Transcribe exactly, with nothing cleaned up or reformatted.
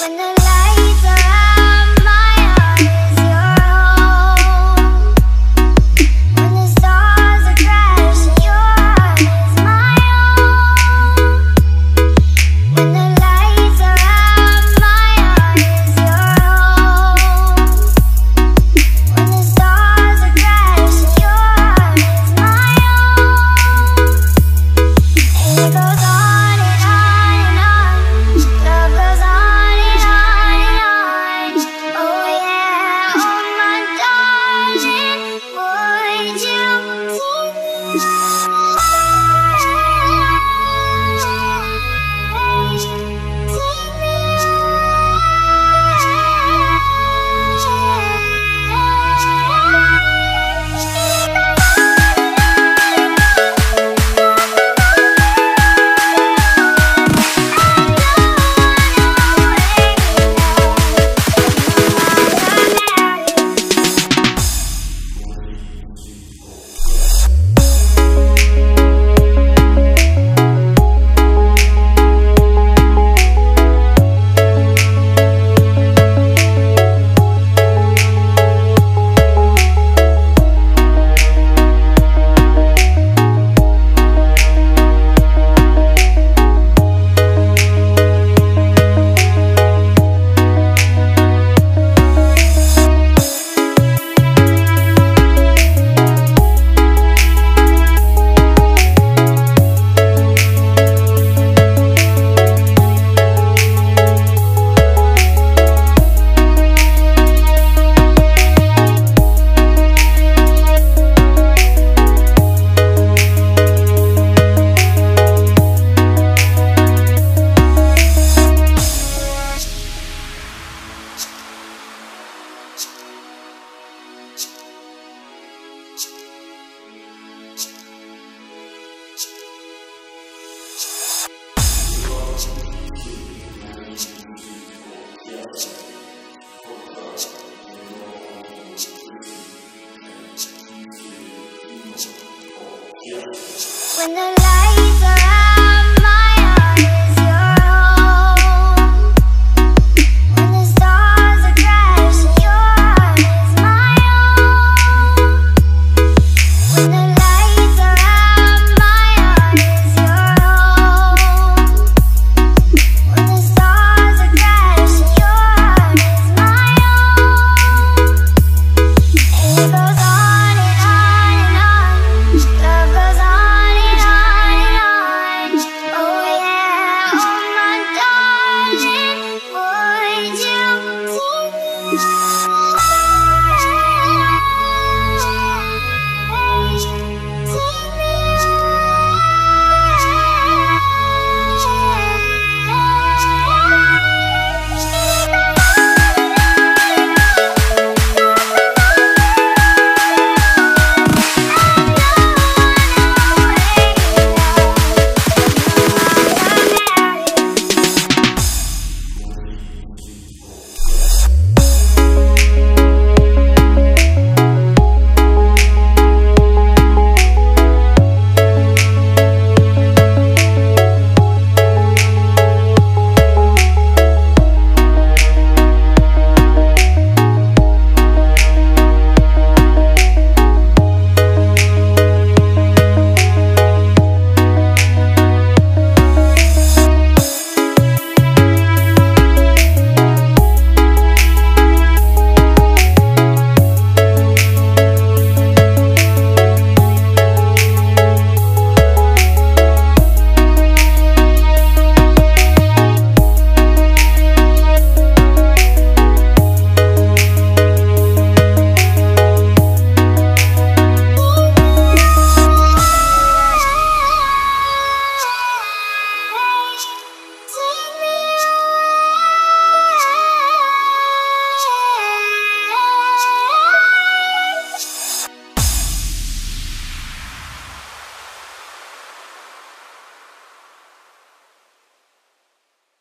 When the lights are out, my heart is your home. When the stars are crashing, your heart is my own. When the lights are out, my heart is your home. When the stars are crashing, your heart is my own. And it goes on and on and on. Love goes on and on and on. Oh yeah, oh my darling, would you take me away? Take me when the light